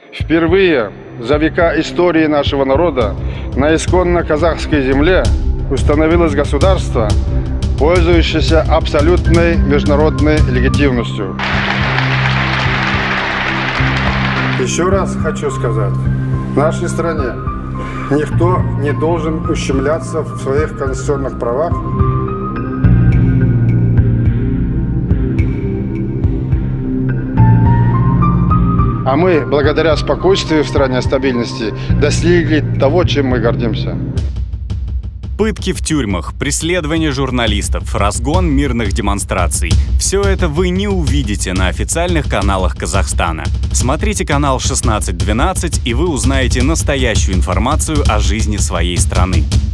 Впервые за века истории нашего народа на исконно казахской земле установилось государство, пользующееся абсолютной международной легитимностью. Еще раз хочу сказать, в нашей стране никто не должен ущемляться в своих конституционных правах. А мы, благодаря спокойствию в стране, стабильности, достигли того, чем мы гордимся. Пытки в тюрьмах, преследование журналистов, разгон мирных демонстраций – все это вы не увидите на официальных каналах Казахстана. Смотрите канал 1612, и вы узнаете настоящую информацию о жизни своей страны.